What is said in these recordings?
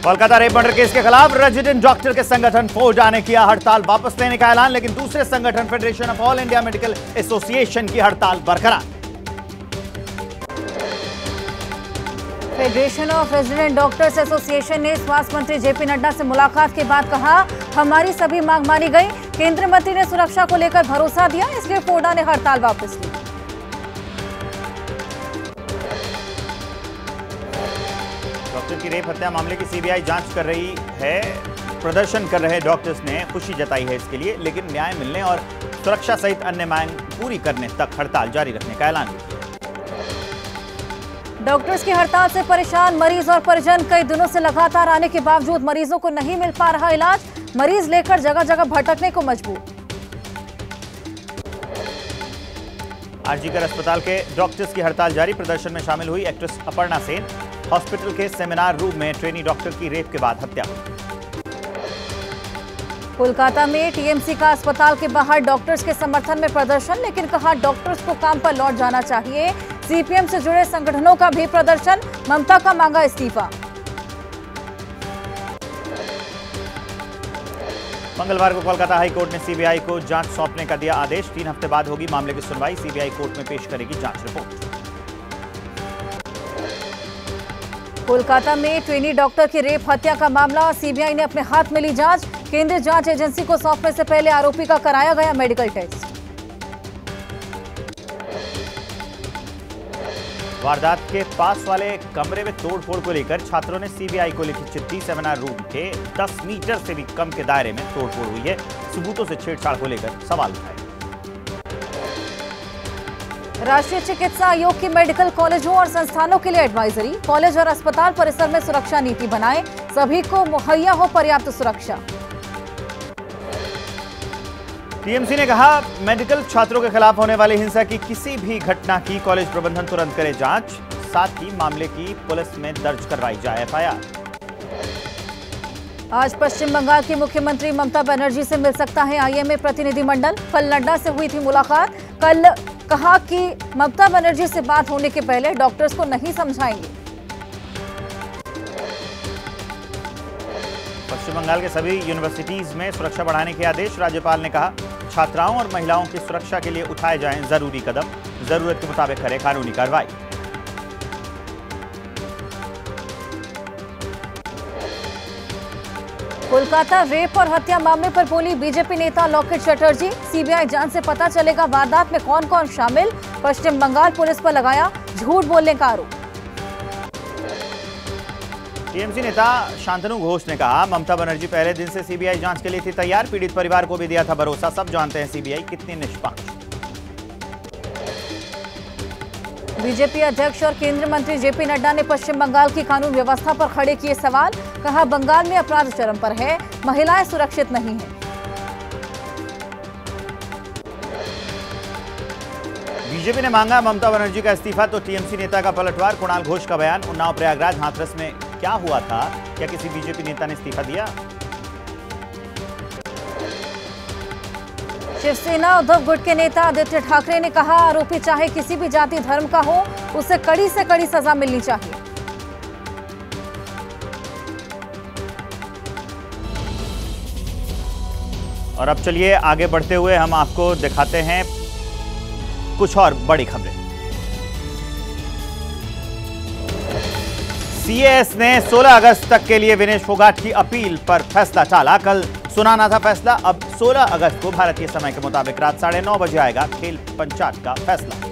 Kolkata rape murder case के खिलाफ resident doctor के संगठन फोर्डा ने किया हड़ताल वापस लेने का ऐलान, लेकिन दूसरे संगठन federation of all India medical association की हड़ताल बरकरार। Federation of resident doctors association ने स्वास्थ्य मंत्री जेपी नड्डा से मुलाकात के बाद कहा, हमारी सभी मांग मानी गई। केंद्रीय मंत्री ने सुरक्षा को लेकर भरोसा दिया, इसलिए फोर्डा ने हड़ताल वापस ली। डॉक्टर की रेप हत्या मामले की सीबीआई जांच कर रही है। प्रदर्शन कर रहे डॉक्टर्स ने खुशी जताई है इसके लिए, लेकिन न्याय मिलने और सुरक्षा सहित अन्य मांग पूरी करने तक हड़ताल जारी रखने का ऐलान किया। डॉक्टर्स की हड़ताल से परेशान मरीज और परिजन कई दिनों से लगातार आने के बावजूद मरीजों को नहीं मिल पा रहा इलाज, मरीज लेकर जगह जगह भटकने को मजबूर। आरजीकर अस्पताल के डॉक्टर्स की हड़ताल जारी। प्रदर्शन में शामिल हुई एक्ट्रेस अपर्णा सेन। हॉस्पिटल के सेमिनार रूम में ट्रेनी डॉक्टर की रेप के बाद हत्या। कोलकाता में टीएमसी का अस्पताल के बाहर डॉक्टर्स के समर्थन में प्रदर्शन, लेकिन कहा डॉक्टर्स को काम पर लौट जाना चाहिए। सीपीएम से जुड़े संगठनों का भी प्रदर्शन, ममता का मांगा इस्तीफा। मंगलवार को कोलकाता हाई कोर्ट ने सीबीआई को जांच सौंपने का दिया आदेश। 3 हफ्ते बाद होगी मामले की सुनवाई। सीबीआई कोर्ट में पेश करेगी जांच रिपोर्ट। कोलकाता में ट्रेनी डॉक्टर की रेप हत्या का मामला, सीबीआई ने अपने हाथ में ली जांच। केंद्रीय जांच एजेंसी को सौंपने से पहले आरोपी का कराया गया मेडिकल टेस्ट। वारदात के पास वाले कमरे में तोड़फोड़ को लेकर छात्रों ने सीबीआई को लिखी चिट्ठी। सेमिनार रूम के 10 मीटर से भी कम के दायरे में तोड़फोड़ हुई है। सबूतों से छेड़छाड़ को लेकर सवाल उठाए। राष्ट्रीय चिकित्सा आयोग की मेडिकल कॉलेजों और संस्थानों के लिए एडवाइजरी, कॉलेज और अस्पताल परिसर में सुरक्षा नीति बनाएं, सभी को मुहैया हो पर्याप्त सुरक्षा। टीएमसी ने कहा, मेडिकल छात्रों के खिलाफ होने वाली हिंसा की किसी भी घटना की कॉलेज प्रबंधन तुरंत करे जांच, साथ ही मामले की पुलिस में दर्ज करवाई जाए एफआईआर। आज पश्चिम बंगाल की मुख्यमंत्री ममता बनर्जी से मिल सकता है आईएमए प्रतिनिधिमंडल। कल नड्डा से हुई थी मुलाकात। कल कहा कि ममता बनर्जी से बात होने के पहले डॉक्टर्स को नहीं समझाएंगे। पश्चिम बंगाल के सभी यूनिवर्सिटीज में सुरक्षा बढ़ाने के आदेश। राज्यपाल ने कहा, छात्राओं और महिलाओं की सुरक्षा के लिए उठाए जाएं जरूरी कदम, जरूरत के मुताबिक करें कानूनी कार्रवाई। कोलकाता रेप और हत्या मामले पर बोली बीजेपी नेता लोकेट चटर्जी, सीबीआई जांच से पता चलेगा वारदात में कौन कौन शामिल। पश्चिम बंगाल पुलिस पर लगाया झूठ बोलने का आरोप। टीएमसी नेता शांतनु घोष ने कहा, ममता बनर्जी पहले दिन से सीबीआई जांच के लिए थी तैयार। पीड़ित परिवार को भी दिया था भरोसा। सब जानते हैं सीबीआई कितनी निष्पक्ष। बीजेपी अध्यक्ष और केंद्रीय मंत्री जेपी नड्डा ने पश्चिम बंगाल की कानून व्यवस्था पर खड़े किए सवाल। कहा, बंगाल में अपराध चरम पर है, महिलाएं सुरक्षित नहीं हैं। बीजेपी ने मांगा ममता बनर्जी का इस्तीफा तो टीएमसी नेता का पलटवार। कुणाल घोष का बयान, उन्नाव प्रयागराज हाथरस में क्या हुआ था? क्या किसी बीजेपी नेता ने इस्तीफा दिया? शिवसेना उद्धव गुट के नेता आदित्य ठाकरे ने कहा, आरोपी चाहे किसी भी जाति धर्म का हो, उसे कड़ी से कड़ी सजा मिलनी चाहिए। और अब चलिए आगे बढ़ते हुए हम आपको दिखाते हैं कुछ और बड़ी खबरें। सीएस ने 16 अगस्त तक के लिए विनेश फोगाट की अपील पर फैसला टाला। कल सुनाना था फैसला, अब 16 अगस्त को भारतीय समय के मुताबिक रात 9:30 बजे आएगा खेल पंचायत का फैसला।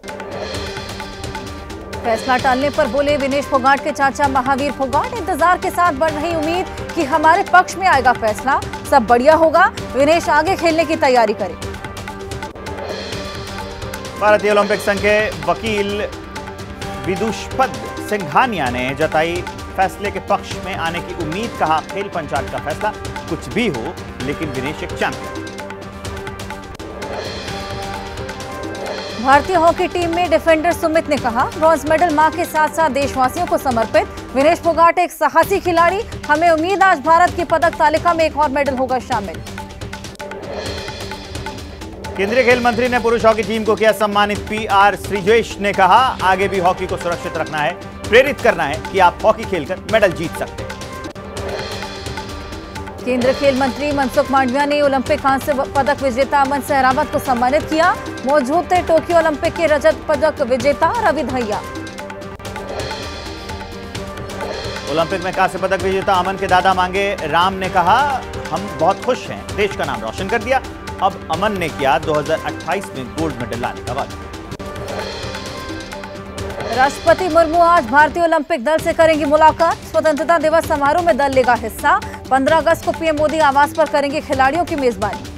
फैसला टालने पर बोले विनेश फोगाट के चाचा महावीर फोगाट, इंतजार के साथ बढ़ रही उम्मीद कि हमारे पक्ष में आएगा फैसला, सब बढ़िया होगा, विनेश आगे खेलने की तैयारी करें। भारतीय ओलंपिक संघ के वकील विदुषपद सिंघानिया ने जताई फैसले के पक्ष में आने की उम्मीद। कहा, खेल पंचायत का फैसला कुछ भी हो, लेकिन विनेश एक चैंपियन। भारतीय हॉकी टीम में डिफेंडर सुमित ने कहा, ब्रॉन्ज मेडल मां के साथ साथ देशवासियों को समर्पित। विनेश फोगाट एक साहसी खिलाड़ी, हमें उम्मीद आज भारत की पदक तालिका में एक और मेडल होगा शामिल। केंद्रीय खेल मंत्री ने पुरुष हॉकी टीम को किया सम्मानित। पीआर श्रीजेश ने कहा, आगे भी हॉकी को सुरक्षित रखना है, प्रेरित करना है कि आप हॉकी खेलकर मेडल जीत सकते हैं। केंद्रीय खेल मंत्री मनसुख मांडविया ने ओलंपिक कांस्य पदक विजेता अमन सहरावत को सम्मानित किया। मौजूद थे टोक्यो ओलंपिक के रजत पदक विजेता रवि दहिया। ओलंपिक में कांस्य पदक विजेता अमन के दादा मांगे राम ने कहा, हम बहुत खुश हैं, देश का नाम रोशन कर दिया। अब अमन ने किया 2028 में गोल्ड मेडल लाने का वादा। राष्ट्रपति मुर्मू आज भारतीय ओलंपिक दल से करेंगी मुलाकात। स्वतंत्रता दिवस समारोह में दल लेगा हिस्सा। 15 अगस्त को पीएम मोदी आवास पर करेंगे खिलाड़ियों की मेजबानी।